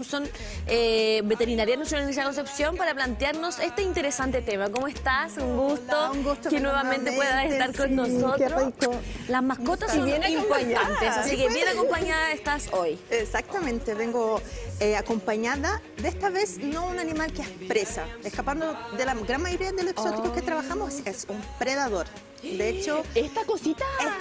son veterinarianos en la Universidad de Concepción para plantearnos este interesante tema. ¿Cómo estás? Un gusto, Hola, un gusto que nuevamente puedas estar con nosotros. Qué rico. Las mascotas son bien importantes, así que bien acompañada estás hoy. Exactamente, vengo acompañada, de esta vez no un animal que es presa, escapando de la gran mayoría de los exóticos que trabajamos, es un predador. De hecho, esta cosita.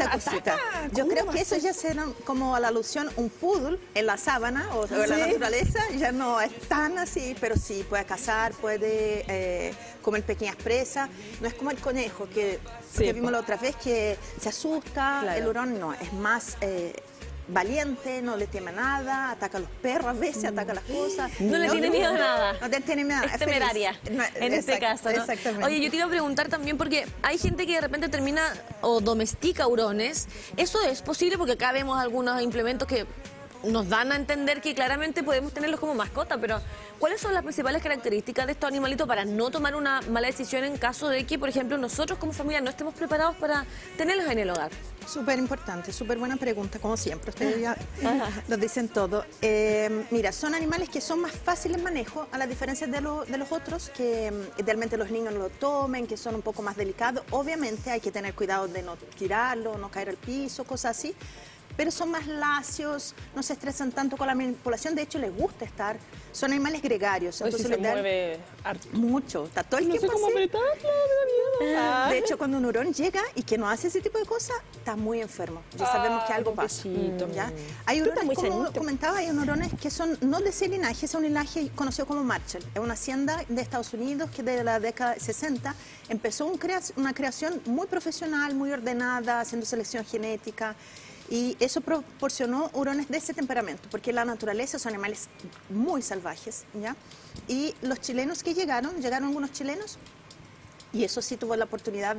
Yo creo que eso ya será como a la alusión un poodle en la sabana o en la naturaleza, ya no es tan así, pero sí puede cazar, puede comer pequeñas presas. No es como el conejo que vimos la otra vez que se asusta, claro. El hurón no, es más valiente, no le teme nada, ataca a los perros a veces, ataca las cosas. No le tiene miedo a nada. No te tiene miedo. Es temeraria, en este caso, ¿no? Exactamente. Oye, yo te iba a preguntar también, porque hay gente que de repente termina o domestica hurones. ¿Eso es posible? Porque acá vemos algunos implementos que nos dan a entender que claramente podemos tenerlos como mascota, pero ¿cuáles son las principales características de estos animalitos para no tomar una mala decisión en caso de que, por ejemplo, nosotros como familia no estemos preparados para tenerlos en el hogar? Súper importante, súper buena pregunta, como siempre, ustedes ya lo dicen todo. Mira, son animales que son más fáciles de manejo, a la diferencia de los otros, que idealmente los niños no lo tomen, que son un poco más delicados. Obviamente hay que tener cuidado de no tirarlo, no caer al piso, cosas así. Pero son más lacios, no se estresan tanto con la manipulación, de hecho les gusta estar, son animales gregarios. Entonces se mueve harto. Mucho, está todo el tiempo cómo así. apretarlo, me da miedo. De hecho, cuando un hurón llega y que no hace ese tipo de cosas, está muy enfermo. Ya sabemos que algo pasa. ¿Ya? Hay hurones, como comentaba, hay hurones que son no de ese linaje, es un linaje conocido como Marshall. Es una hacienda de Estados Unidos que desde la década de 60 empezó una creación muy profesional, muy ordenada, haciendo selección genética. Y eso proporcionó hurones de ese temperamento, porque en la naturaleza son animales muy salvajes, ¿ya? Y los chilenos que llegaron algunos chilenos, y eso sí tuvo la oportunidad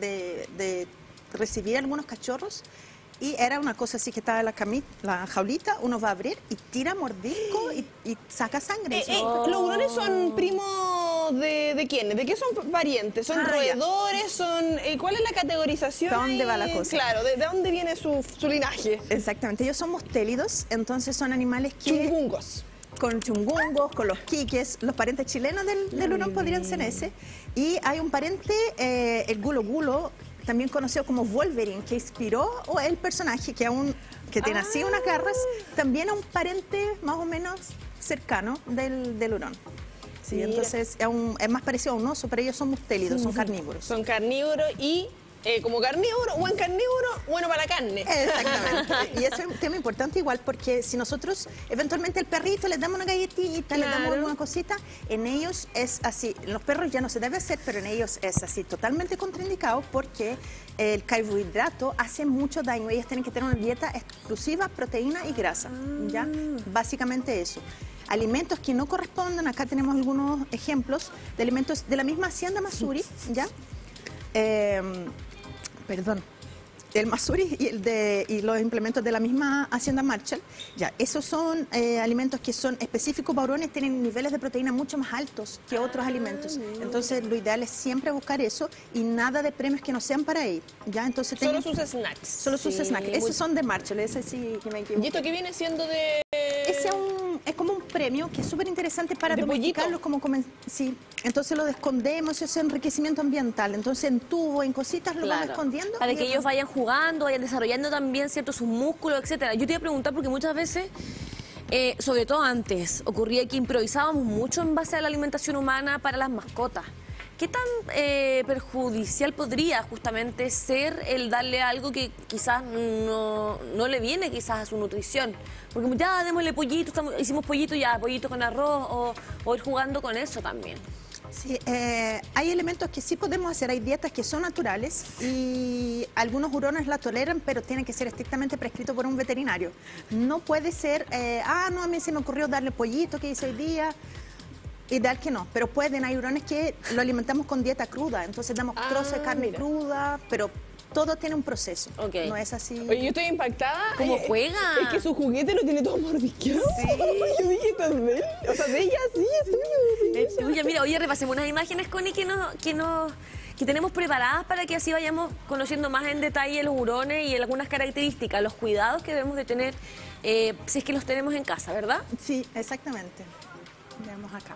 de recibir algunos cachorros, y era una cosa así que estaba en la jaulita, uno va a abrir y tira mordisco y saca sangre. ¿Los hurones son primos de quiénes? ¿De qué son parientes? ¿Son roedores? ¿Son ¿cuál es la categorización? ¿De dónde va la cosa? Claro, ¿de dónde viene su linaje? Exactamente, ellos son mustélidos, entonces son animales que... Chungungos. Con chungungos, con los quiques, los parientes chilenos del hurón podrían ser ese. Y hay un pariente, el gulo gulo, también conocido como Wolverine, que inspiró el personaje que tiene así unas garras, también a un pariente más o menos cercano del hurón. Sí, entonces es más parecido a un oso, pero ellos son mustélidos, son carnívoros. Son carnívoros y como carnívoro, buen carnívoro, bueno para la carne. Exactamente. Y eso es un tema importante igual, porque si nosotros eventualmente al perrito les damos una galletita, les damos alguna cosita, en ellos es así. En los perros ya no se debe hacer, pero en ellos es así, totalmente contraindicado, porque el carbohidrato hace mucho daño. Ellas tienen que tener una dieta exclusiva, proteína y grasa, ¿ya? Básicamente eso. Alimentos que no corresponden, acá tenemos algunos ejemplos de alimentos de la misma hacienda Masuri, ¿ya? El Masuri y los implementos de la misma hacienda Marshall, ya, esos son alimentos que son específicos para hurones, tienen niveles de proteína mucho más altos que otros alimentos. Entonces, lo ideal es siempre buscar eso y nada de premios que no sean para él, ¿ya? Entonces, solo sus snacks. Solo sus snacks. Esos son de Marshall, ese sí que me equivoco. ¿Y esto qué viene siendo de...? Ese es como un premio que es súper interesante para domesticarlos, sí. Entonces lo escondemos, ese enriquecimiento ambiental. Entonces en tubo, en cositas lo vamos escondiendo. Para que ellos vayan jugando, vayan desarrollando también sus músculos, etcétera. Yo te iba a preguntar porque muchas veces, sobre todo antes, ocurría que improvisábamos mucho en base a la alimentación humana para las mascotas. ¿Qué tan perjudicial podría justamente ser el darle algo que quizás no le viene quizás a su nutrición? Porque ya démosle pollito, hicimos pollito ya, pollito con arroz o ir jugando con eso también. Sí, hay elementos que sí podemos hacer, hay dietas que son naturales y algunos hurones la toleran, pero tienen que ser estrictamente prescritos por un veterinario. No puede ser, no, a mí se me ocurrió darle pollito que hice hoy día. Ideal que no, pero hay hurones que lo alimentamos con dieta cruda, entonces damos trozos de carne cruda, pero todo tiene un proceso, no es así. Oye, yo estoy impactada. ¿Cómo juega? Es que su juguete lo tiene todo mordisqueado. Sí. Yo dije, ¿estás de él? O sea, de ella sí, es tuyo. Es tuya. Mira, oye, repasemos unas imágenes, Connie, que tenemos preparadas para que así vayamos conociendo más en detalle los hurones y algunas características, los cuidados que debemos de tener si es que los tenemos en casa, ¿verdad? Sí, exactamente. Veamos acá.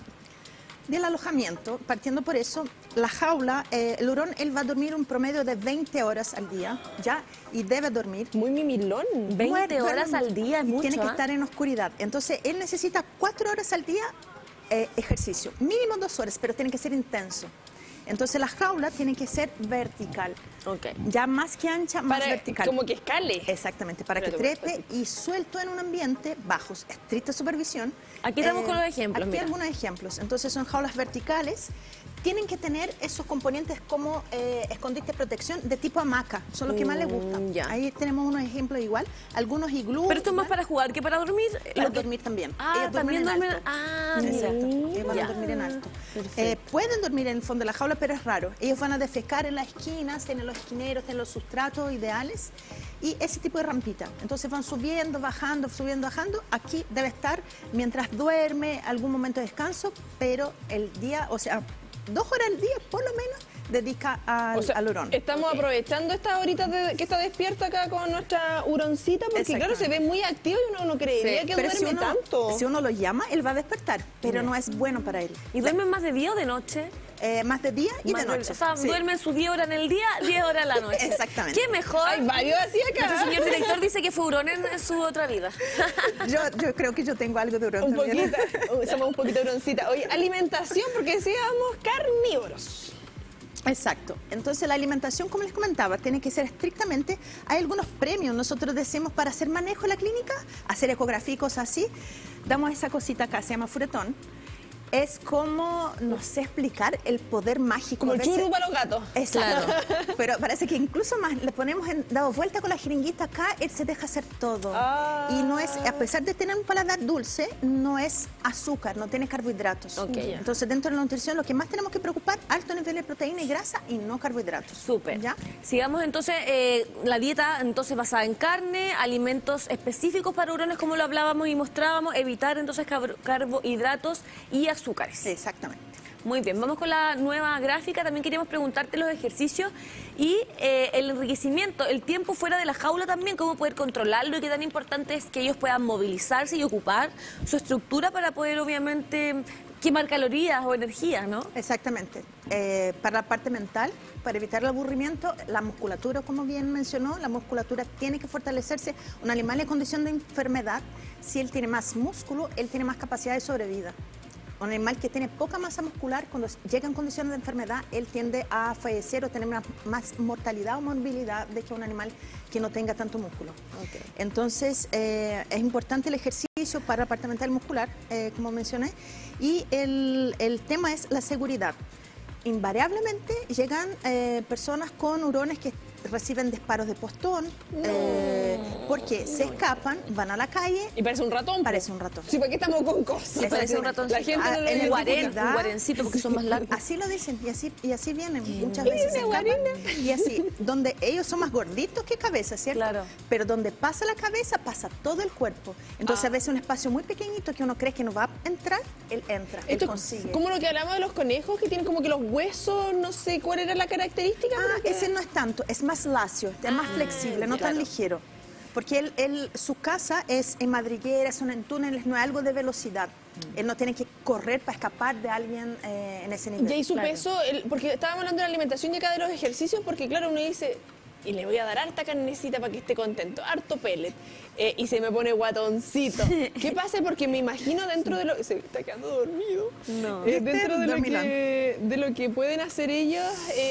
Del alojamiento, partiendo por eso, la jaula, el hurón, él va a dormir un promedio de 20 horas al día, ¿ya? Y debe dormir. Muy mimilón. 20 horas al día es mucho. Tiene que estar en oscuridad. Entonces, él necesita 4 horas al día ejercicio. Mínimo 2 horas, pero tiene que ser intenso. Entonces, la jaula tiene que ser vertical. Okay. Ya más que ancha, más vertical. Como que escale. Exactamente, para que trepe y suelto en un ambiente bajo estricta supervisión. Aquí estamos con los ejemplos. Aquí algunos ejemplos. Entonces son jaulas verticales. Tienen que tener esos componentes como escondite de protección de tipo hamaca. Son los que más les gustan. Ya. Ahí tenemos unos ejemplos igual. Algunos iglú. Pero esto es más para jugar que para dormir. Para dormir también. Ah, ellos también duermen en duermen. alto. Ah, Exacto. Ellos van a dormir en alto. Pueden dormir en el fondo de la jaula, pero es raro. Ellos van a defecar en las esquinas, tienen los esquineros, tienen los sustratos ideales y ese tipo de rampita. Entonces van subiendo, bajando, subiendo, bajando. Aquí debe estar mientras duerme, algún momento de descanso, pero el día, o sea, 2 horas al día por lo menos dedica al hurón. Estamos aprovechando estas horitas que está despierta acá con nuestra huroncita, porque claro, se ve muy activo y uno no creería que duerme tanto. Si uno lo llama, él va a despertar, pero no es bueno para él. ¿Y duermen más de día o de noche? Más de día y de noche. O sea, duermen sus 10 horas en el día, 10 horas en la noche. Exactamente. ¿Qué mejor? Hay varios así acá. El señor director dice que fue hurón en su otra vida. Yo creo que yo tengo algo de hurón también. Somos un poquito huroncita. Oye, alimentación, porque decíamos carnívoros. Exacto. Entonces la alimentación, como les comentaba, tiene que ser estrictamente, hay algunos premios, nosotros decimos para hacer manejo en la clínica, hacer ecografía y cosas así, damos esa cosita acá, se llama furetón. Es como, no sé explicar, el poder mágico. Como el churro para los gatos. Exacto. Claro. Pero parece que incluso más le ponemos, dado vuelta con la jeringuita acá, él se deja hacer todo. Y no es, a pesar de tener un paladar dulce, no es azúcar, no tiene carbohidratos. Okay. Entonces, dentro de la nutrición, lo que más tenemos que preocupar, alto nivel de proteína y grasa y no carbohidratos. Súper. ¿Ya? Sigamos entonces, la dieta entonces basada en carne, alimentos específicos para hurones, como lo hablábamos y mostrábamos, evitar entonces carbohidratos y azúcares. Exactamente. Muy bien, vamos con la nueva gráfica. También queríamos preguntarte los ejercicios y el enriquecimiento, el tiempo fuera de la jaula también, cómo poder controlarlo y qué tan importante es que ellos puedan movilizarse y ocupar su estructura para poder obviamente quemar calorías o energía, ¿no? Exactamente. Para la parte mental, para evitar el aburrimiento, la musculatura, como bien mencionó, la musculatura tiene que fortalecerse. Un animal en condición de enfermedad, si él tiene más músculo, él tiene más capacidad de sobrevida. Un animal que tiene poca masa muscular, cuando llega en condiciones de enfermedad, él tiende a fallecer o tener más mortalidad o morbilidad de que un animal que no tenga tanto músculo. Okay. Entonces, es importante el ejercicio para la parte mental muscular, como mencioné, y el tema es la seguridad. Invariablemente llegan personas con hurones que reciben disparos de postón, porque se escapan, van a la calle. Y parece un ratón. Parece un ratón. Sí, porque estamos con cosas. Parece un ratón. La gente no lo en un guarencito, porque son más largos. Así lo dicen, y así vienen. Muchas veces se escapan. Y así, donde ellos son más gorditos que cabeza, ¿cierto? Claro. Pero donde pasa la cabeza, pasa todo el cuerpo. Entonces, a veces un espacio muy pequeñito que uno cree que no va a entrar, él entra, él consigue. Como lo que hablamos de los conejos, que tienen como que los huesos, no sé cuál era la característica. Ese no es tanto, es más lacio, es más flexible, no tan ligero. Porque su casa es en madrigueras, son en túneles, no es algo de velocidad. Él no tiene que correr para escapar de alguien en ese nivel. Y su peso, porque estábamos hablando de la alimentación y acá de los ejercicios, porque claro, uno dice, y le voy a dar harta carnecita para que esté contento, harto pellet, y se me pone guatoncito. ¿Qué pasa? Porque me imagino dentro de lo... Se está quedando dormido. No. Dentro de lo que pueden hacer ellos,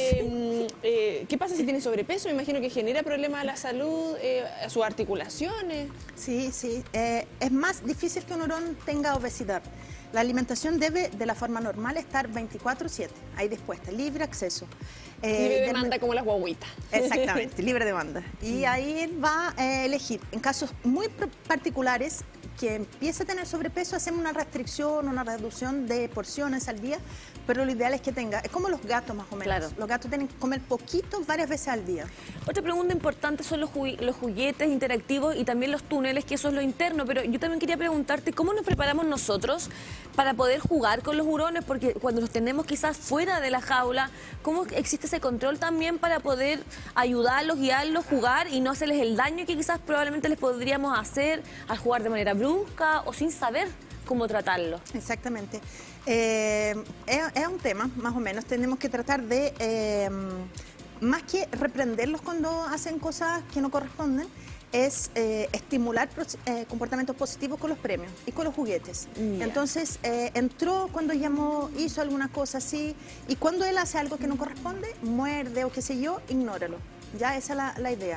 ¿qué pasa si tiene sobrepeso? Me imagino que genera problemas a la salud, a sus articulaciones. Sí, es más difícil que un hurón tenga obesidad. La alimentación debe, de la forma normal, estar 24/7, ahí dispuesta, libre acceso. Libre demanda como las guaguitas. Exactamente, libre demanda. Y ahí él va a elegir. En casos muy particulares, que empiece a tener sobrepeso, hacemos una restricción, una reducción de porciones al día, pero lo ideal es que tenga, es como los gatos más o menos. Claro. Los gatos tienen que comer poquito varias veces al día. Otra pregunta importante son los juguetes interactivos y también los túneles, que eso es lo interno, pero yo también quería preguntarte, ¿cómo nos preparamos nosotros para poder jugar con los hurones? Porque cuando los tenemos quizás fuera de la jaula, ¿cómo existe ese control también para poder ayudarlos, guiarlos, jugar y no hacerles el daño que quizás probablemente les podríamos hacer al jugar de manera brusca o sin saber cómo tratarlo? Exactamente. Es un tema, más o menos. Tenemos que tratar de, más que reprenderlos cuando hacen cosas que no corresponden, es estimular comportamientos positivos con los premios y con los juguetes. Entonces, entró cuando llamó, hizo alguna cosa así, y cuando él hace algo que no corresponde, muerde o qué sé yo, ignóralo. Ya esa es la idea.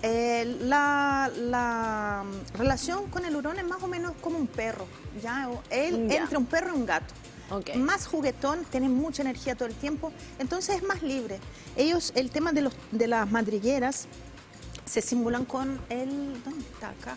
La relación con el hurón es más o menos como un perro. ¿Ya? Entre un perro y un gato. Okay. Más juguetón, tiene mucha energía todo el tiempo, entonces es más libre. Ellos, el tema de las madrigueras, se simulan con el... ¿Dónde está acá?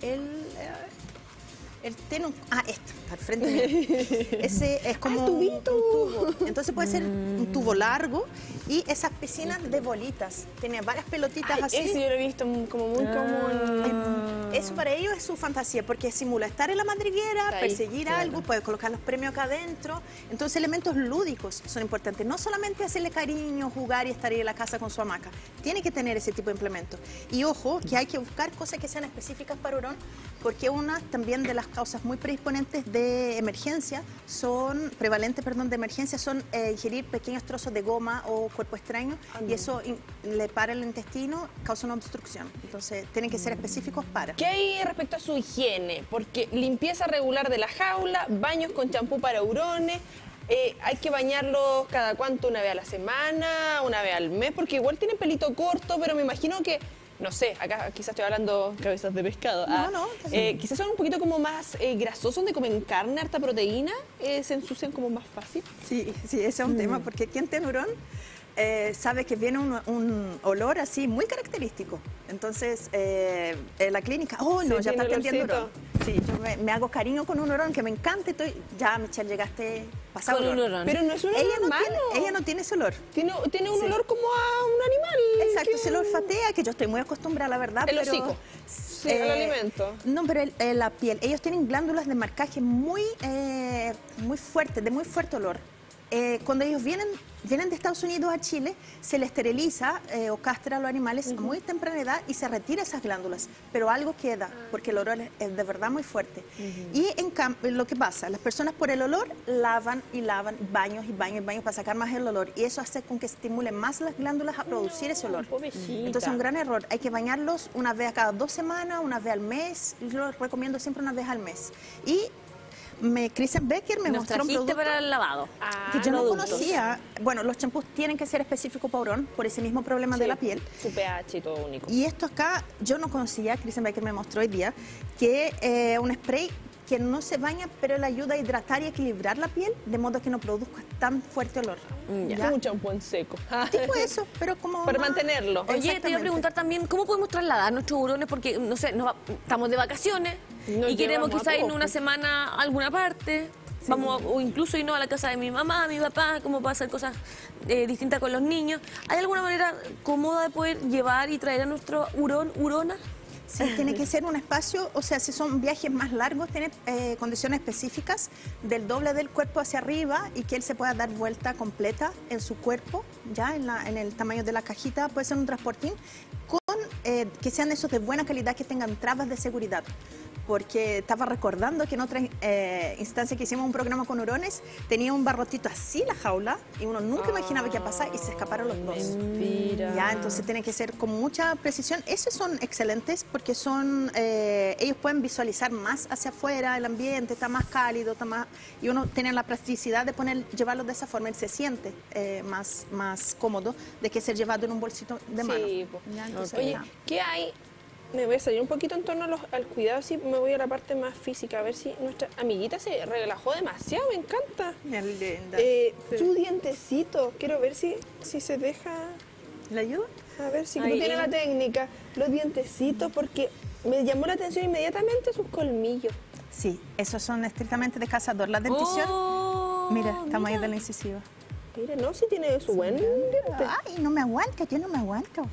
El tiene está al frente mío. Ese es como un tubo. Entonces puede ser un tubo largo y esas piscinas de bolitas. Tiene varias pelotitas así. Eso yo lo he visto como muy común. Eso para ellos es su fantasía, porque simula estar en la madriguera, perseguir algo, puede colocar los premios acá adentro. Entonces elementos lúdicos son importantes. No solamente hacerle cariño, jugar y estar ahí en la casa con su hamaca. Tiene que tener ese tipo de implementos. Y ojo, que hay que buscar cosas que sean específicas para hurón, porque una también de las causas muy predisponentes de emergencia de emergencia son ingerir pequeños trozos de goma o cuerpo extraño, y eso le para el intestino, causa una obstrucción. Entonces tienen que ser específicos para. ¿Qué hay respecto a su higiene? Porque limpieza regular de la jaula, baños con champú para hurones. Hay que bañarlos cada cuánto, una vez a la semana, una vez al mes, porque igual tienen pelito corto, pero me imagino que, no sé, acá quizás estoy hablando cabezas de pescado. Quizás son un poquito como más grasosos, donde comen carne, harta proteína, se ensucian como más fácil. Sí, ese es un tema, porque quien tiene hurón sabe que viene un olor así muy característico. Entonces, en la clínica, ya está atendiendo hurón. Sí, yo me hago cariño con un hurón que me encanta. Ya, Michelle, llegaste pasado con un hurón. Pero no es un olor malo. Ella no tiene ese olor. Tiene un olor como a un animal. Exacto, se lo olfatea, que yo estoy muy acostumbrada, la verdad. El hocico. Sí, el alimento. No, pero la piel. Ellos tienen glándulas de marcaje muy fuertes, de muy fuerte olor. Cuando ellos vienen de Estados Unidos a Chile, se les esteriliza o castra a los animales a muy temprana edad y se retira esas glándulas, pero algo queda, porque el olor es de verdad muy fuerte. Y en cambio, lo que pasa, las personas por el olor lavan y lavan, baños y baños y baños para sacar más el olor, y eso hace con que estimulen más las glándulas a producir ese olor. Entonces es un gran error. Hay que bañarlos una vez a cada 2 semanas, una vez al mes, y lo recomiendo siempre una vez al mes. Y Kristen Becker me mostró un producto para el lavado que yo no conocía. Bueno, los champús tienen que ser específicos para hurón por ese mismo problema de la piel. Su pH y todo único. Y esto acá yo no conocía. Kristen Becker me mostró hoy día que un spray que no se baña, pero le ayuda a hidratar y equilibrar la piel de modo que no produzca tan fuerte olor. Un champú en seco. Tipo eso, pero como para mantenerlo. Oye, te iba a preguntar también, ¿cómo podemos trasladar nuestros hurones? Porque, no sé, estamos de vacaciones y queremos quizás ir una semana a alguna parte. Sí. Vamos, o incluso irnos a la casa de mi mamá, mi papá, como para hacer cosas distintas con los niños. ¿Hay alguna manera cómoda de poder llevar y traer a nuestro hurona? Sí, tiene que ser un espacio, o sea, si son viajes más largos, tiene condiciones específicas del doble del cuerpo hacia arriba y que él se pueda dar vuelta completa en su cuerpo, ya en el tamaño de la cajita. Puede ser un transportín con que sean esos de buena calidad, que tengan trabas de seguridad. Porque estaba recordando que en otra instancia que hicimos un programa con hurones, tenía un barrotito así la jaula y uno nunca imaginaba que iba a pasar y se escaparon los dos. Mentira. Ya, entonces tiene que ser con mucha precisión. Esos son excelentes porque ellos pueden visualizar más hacia afuera, el ambiente está más cálido, y uno tiene la plasticidad de llevarlos de esa forma. Él se siente más cómodo de que ser llevado en un bolsito de mano. Sí, ya, entonces, oye, ¿qué hay? Me voy a salir un poquito en torno al cuidado, si me voy a la parte más física, a ver si nuestra amiguita se relajó demasiado, me encanta. Linda. Su dientecito, quiero ver si se deja... ¿Le ayuda? A ver si no tiene la técnica. Los dientecitos, porque me llamó la atención inmediatamente sus colmillos. Sí, esos son estrictamente de cazador. La dentición, mira, estamos ahí de la incisiva. Mira, no, si tiene su buen diente. Ay, no me aguanta, yo no me aguanto.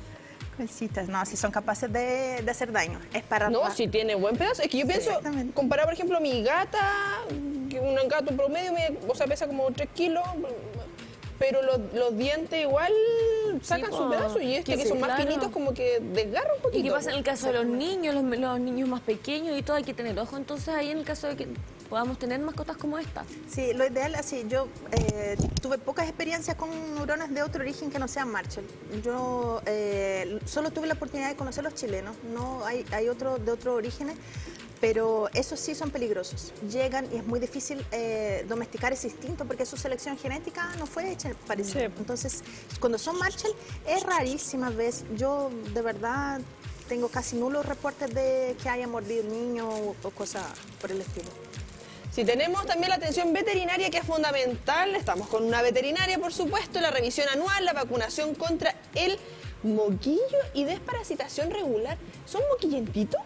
No, si son capaces de hacer daño. Es para... No, si tiene buen pedazo. Es que yo pienso, comparar por ejemplo mi gata, un gato promedio, o sea, pesa como 3 kilos, pero los dientes igual sacan su pedazo y que son más finitos como que desgarra un poquito. ¿Y qué pasa en el caso de los niños, los niños más pequeños y todo? Hay que tener ojo entonces ahí en el caso de que podamos tener mascotas como esta. Sí, lo ideal, así, yo tuve pocas experiencias con neuronas de otro origen que no sean Marshall. Yo solo tuve la oportunidad de conocer los chilenos, no hay otro de otros orígenes, pero esos sí son peligrosos. Llegan y es muy difícil domesticar ese instinto porque su selección genética no fue hecha, parece. Sí. Entonces, cuando son Marshall, es rarísima vez. Yo, de verdad, tengo casi nulos reportes de que haya mordido un niño o cosas por el estilo. Si tenemos también la atención veterinaria, que es fundamental, estamos con una veterinaria, por supuesto, la revisión anual, la vacunación contra el moquillo y desparasitación regular. ¿Son moquillentitos?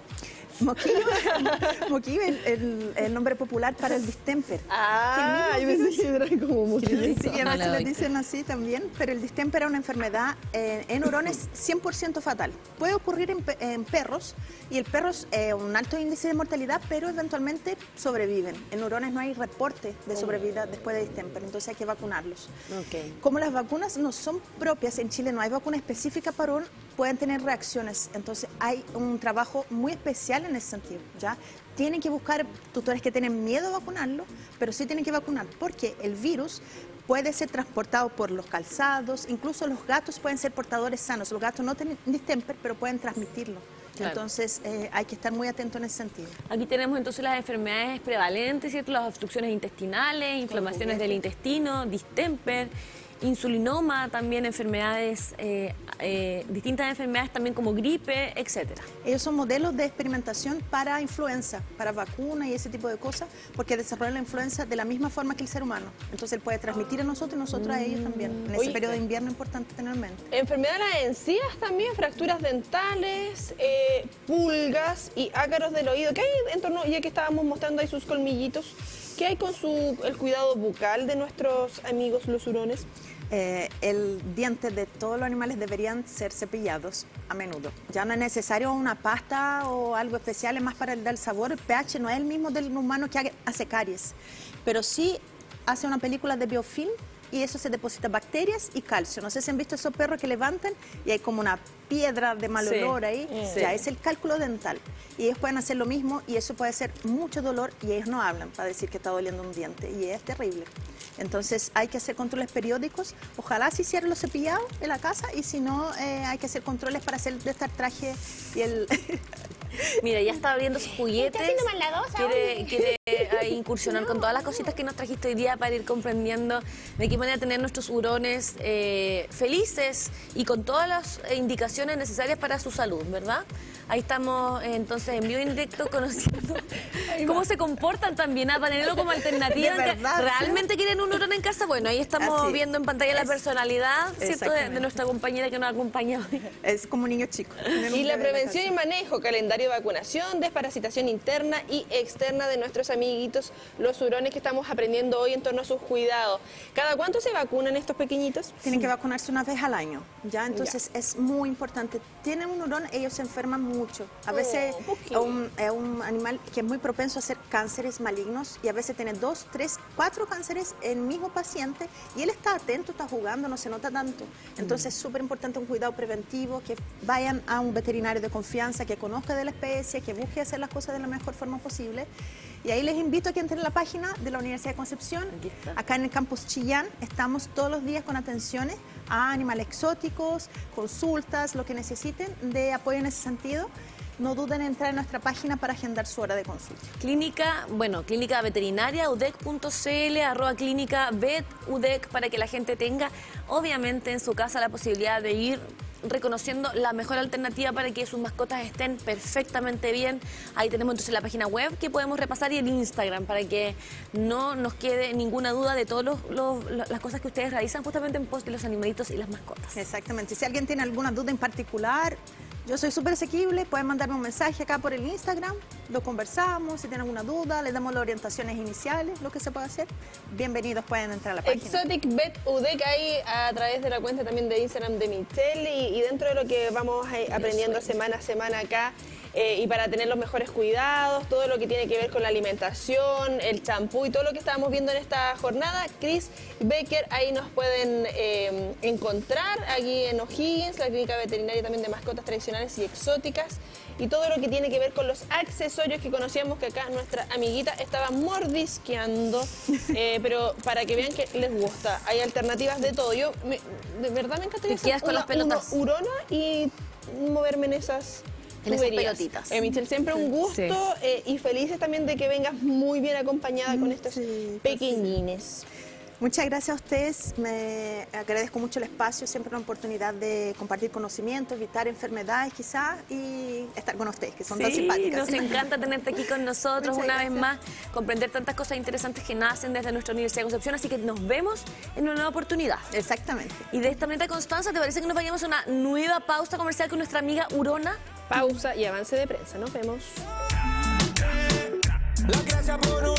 Moquillo es el nombre popular para el distemper. Ah, yo pensé que era como moquillo. Sí, a veces le dicen así también, pero el distemper es una enfermedad en hurones 100% fatal. Puede ocurrir en perros y el perro es un alto índice de mortalidad, pero eventualmente sobreviven. En hurones no hay reporte de sobrevida después de distemper, entonces hay que vacunarlos. Okay. Como las vacunas no son propias, en Chile no hay vacuna específica para huron, pueden tener reacciones, entonces hay un trabajo muy especial en ese sentido, ¿ya? Tienen que buscar tutores que tienen miedo a vacunarlo, pero sí tienen que vacunar, porque el virus puede ser transportado por los calzados, incluso los gatos pueden ser portadores sanos, los gatos no tienen distemper, pero pueden transmitirlo. Claro. Entonces hay que estar muy atento en ese sentido. Aquí tenemos entonces las enfermedades prevalentes, ¿cierto? Las obstrucciones intestinales, inflamaciones del intestino, distemper, insulinoma, también enfermedades, distintas enfermedades también como gripe, etcétera. Ellos son modelos de experimentación para influenza, para vacuna y ese tipo de cosas, porque desarrollan la influenza de la misma forma que el ser humano. Entonces él puede transmitir a nosotros y nosotros a ellos también. En ese periodo de invierno es importante tener en mente. Enfermedades de las encías también, fracturas dentales, pulgas y ácaros del oído. ¿Qué hay en torno, ya que estábamos mostrando ahí sus colmillitos? ¿Qué hay con el cuidado bucal de nuestros amigos los hurones? El diente de todos los animales deberían ser cepillados a menudo. Ya no es necesario una pasta o algo especial, es más para dar sabor. El pH no es el mismo del humano que hace caries, pero sí hace una película de biofilm y eso se deposita bacterias y calcio. No sé si han visto esos perros que levantan y hay como una piedra de mal olor ahí. Sí. Ya es el cálculo dental. Y ellos pueden hacer lo mismo y eso puede ser mucho dolor y ellos no hablan para decir que está doliendo un diente y es terrible. Entonces hay que hacer controles periódicos. Ojalá se hicieran los cepillados en la casa y si no, hay que hacer controles para hacer de este traje y el... Mira, ya está abriendo sus juguetes. Quiere incursionar con todas las cositas que nos trajiste hoy día para ir comprendiendo de qué manera tener nuestros hurones felices y con todas las indicaciones necesarias para su salud, ¿verdad? Ahí estamos entonces en vivo indirecto conociendo cómo se comportan también, para tenerlo como alternativa. Verdad, ¿realmente quieren un hurón en casa? Bueno, ahí estamos viendo en pantalla la personalidad, ¿cierto? De nuestra compañera que nos acompaña hoy. Es como un niño chico. Y la prevención y manejo, calendario de vacunación, desparasitación interna y externa de nuestros amiguitos, los hurones, que estamos aprendiendo hoy en torno a sus cuidados. ¿Cada cuánto se vacunan estos pequeñitos? Tienen que vacunarse una vez al año, ¿ya? Entonces es muy importante. Tienen un hurón, ellos se enferman mucho. A veces es un animal que es muy propenso a hacer cánceres malignos y a veces tiene 2, 3, 4 cánceres en el mismo paciente y él está atento, está jugando, no se nota tanto. Entonces es súper importante un cuidado preventivo, que vayan a un veterinario de confianza, que conozca de la especie, que busque hacer las cosas de la mejor forma posible. Y ahí les invito a que entren a la página de la Universidad de Concepción. Acá en el campus Chillán estamos todos los días con atenciones a animales exóticos, consultas, lo que necesiten de apoyo en ese sentido. No duden en entrar en nuestra página para agendar su hora de consulta. Clínica veterinaria, udec.cl, @clínica vet udec, para que la gente tenga, obviamente, en su casa la posibilidad de ir reconociendo la mejor alternativa para que sus mascotas estén perfectamente bien. Ahí tenemos entonces la página web que podemos repasar y el Instagram para que no nos quede ninguna duda de todas las cosas que ustedes realizan justamente en pos de los animalitos y las mascotas. Exactamente. Si alguien tiene alguna duda en particular, yo soy súper asequible, pueden mandarme un mensaje acá por el Instagram, lo conversamos, si tienen alguna duda, les damos las orientaciones iniciales, lo que se puede hacer. Bienvenidos, pueden entrar a la página. Exotic Vet UDEC, ahí a través de la cuenta también de Instagram de Michelle y dentro de lo que vamos aprendiendo semana a semana acá y para tener los mejores cuidados, todo lo que tiene que ver con la alimentación, el champú y todo lo que estábamos viendo en esta jornada. Chris Baker, ahí nos pueden encontrar aquí en O'Higgins, la clínica veterinaria también de mascotas tradicionales y exóticas, y todo lo que tiene que ver con los accesorios que conocíamos que acá nuestra amiguita estaba mordisqueando, pero para que vean que les gusta, hay alternativas de todo. Yo de verdad me encantaría hacer con las pelotas urona y moverme en esas pelotitas. Michelle, siempre un gusto y felices también de que vengas muy bien acompañada con estos pequeñines. Muchas gracias a ustedes, me agradezco mucho el espacio, siempre una oportunidad de compartir conocimientos, evitar enfermedades quizás y estar con ustedes, que son tan simpáticas. Nos encanta tenerte aquí con nosotros una vez más, comprender tantas cosas interesantes que nacen desde nuestra Universidad de Concepción, así que nos vemos en una nueva oportunidad. Exactamente. Y de esta manera, Constanza, ¿te parece que nos vayamos a una nueva pausa comercial con nuestra amiga Urona? Pausa y avance de prensa, nos vemos. La gracia por